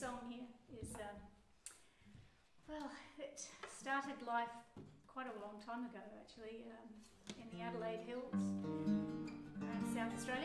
song here is, well, it started life quite a long time ago actually, in the Adelaide Hills, South Australia.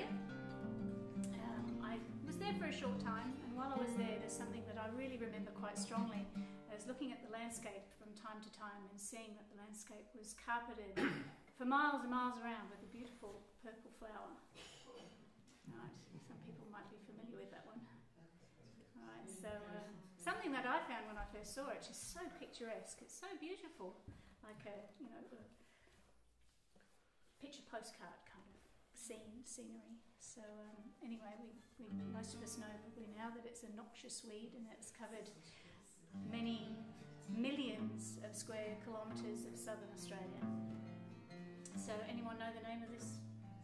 I was there for a short time, and while I was there, there's something that I really remember quite strongly. I was looking at the landscape from time to time and seeing that the landscape was carpeted for miles and miles around with a beautiful purple flower. Right, some people might be familiar with that one. Right, so something that I found when I first saw it, just so picturesque. It's so beautiful, like a a picture postcard kind of scenery. So anyway, we most of us know probably now that it's a noxious weed, and it's covered many millions of square kilometres of southern Australia. So anyone know the name of this?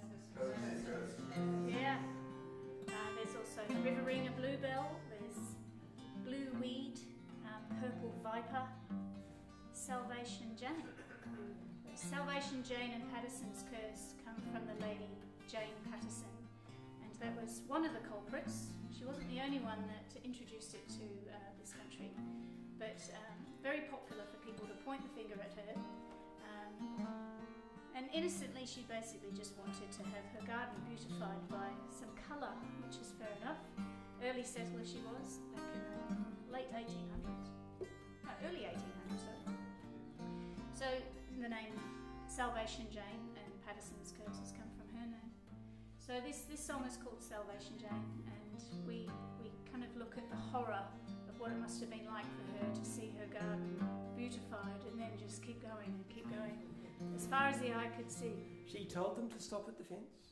Yeah. There's also riverina bluebell, there's blue weed, purple viper, Salvation Jane. Salvation Jane and Patterson's curse come from the lady Jane Patterson, and that was one of the culprits. She wasn't the only one that introduced it to this country, but very popular for people to point the finger at her. And innocently, she basically just wanted to have her garden beautified by some colour, which is fair enough. Early settler she was, back in the late 1800s. No, early 1800s, sorry. So the name Salvation Jane and Patterson's curses come from her name. So this song is called Salvation Jane, and we kind of look at the horror of what it must have been like for her to see her garden beautified and then just keep going and keep going, as far as the eye could see. She told them to stop at the fence?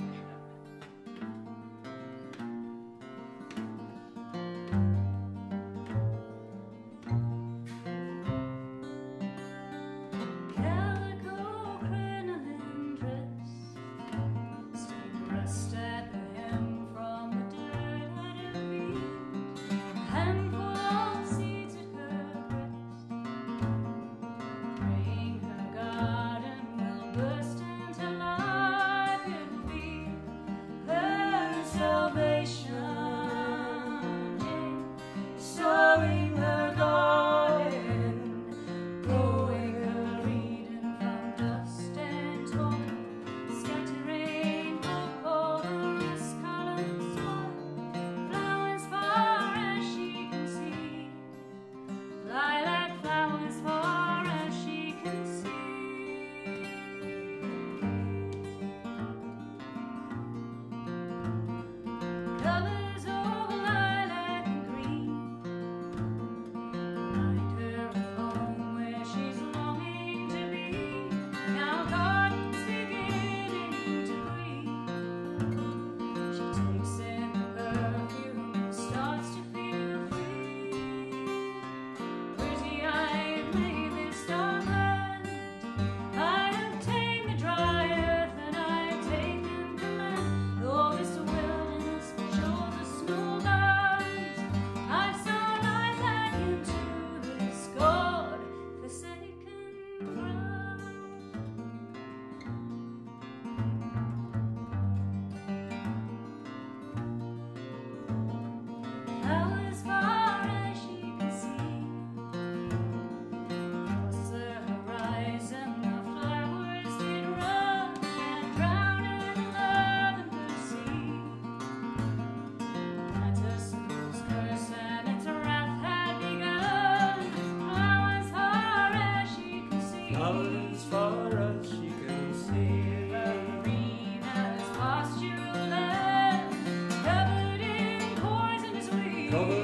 As far as she can see, arena's pastureland, covered in poisonous weeds.